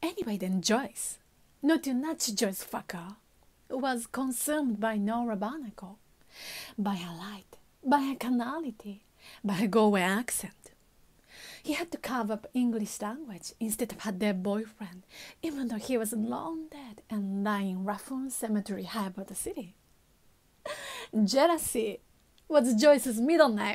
Anyway, then Joyce, not to nudge Joyce fucker, was consumed by Nora Barnacle, by her light, by her carnality, by her Galway accent. He had to carve up English language instead of her dead boyfriend, even though he was long dead and lying in Rathbone Cemetery high above the city. Jealousy was Joyce's middle name.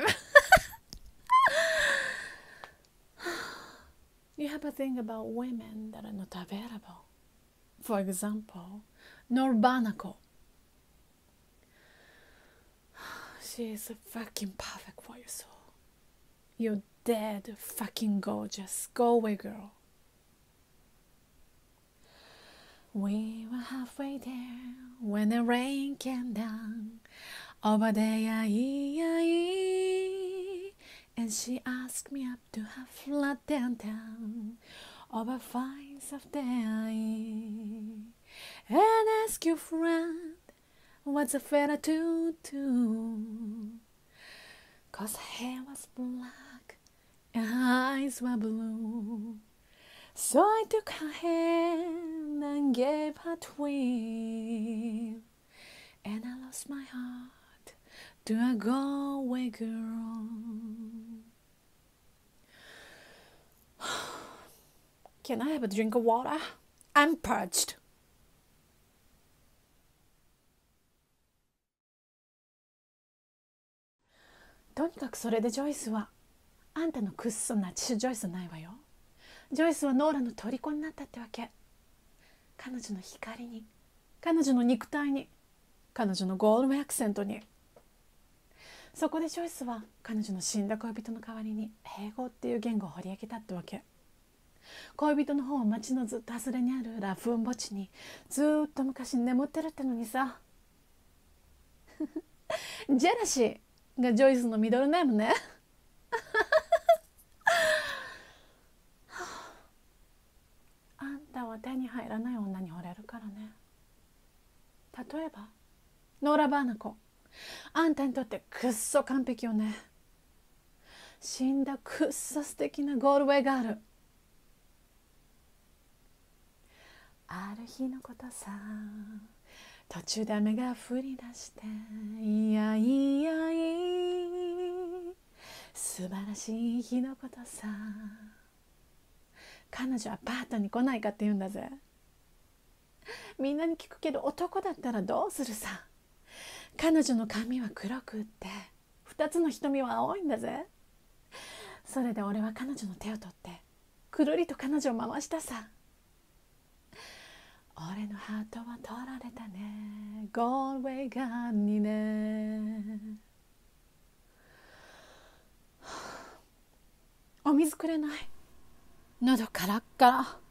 You have a thing about women that are not available. For example, Nora Barnacle. She is fucking perfect for your soul. You're dead fucking gorgeous Galway girl. We were halfway there when the rain came down over the and she asked me up to her flat downtown over fines of the and ask your friend what's a fella to do, 'cause her hair was black and her eyes were blue. So I took her hand and gave her 12, and I lost my heart to a Galway girl. Can I have a drink of water? I'm parched. とにかくそれでジョイスは、あんたのくっそナチシュジョイスないわよ。ジョイスはノーラの虜になったってわけ。彼女の光に、彼女の肉体に、彼女のゴールドアクセントに。そこでジョイスは彼女の死んだ恋人の代わりに英語っていう言語を掘り上げたってわけ。恋人の方は町のずっと外れにあるラフーン墓地にずっと昔眠ってるってのにさ。ジェラシーがジョイスのミドルネームね。あんたは手に入らない女に惚れるからね。例えばノーラ・バーナコ、あんたにとってくっそ完璧よね。死んだくっそ素敵なゴールウェイガール。ある日のことさ、途中で雨が降り出して、いやいやい素晴らしい日のことさ。彼女はパートに来ないかって言うんだぜ。みんなに聞くけど男だったらどうするさ。彼女の髪は黒くって2つの瞳は青いんだぜ。それで俺は彼女の手を取ってくるりと彼女を回したさ。俺のハートは取られたね、ゴールウェイガーにね。お水くれない？喉カラッカラ。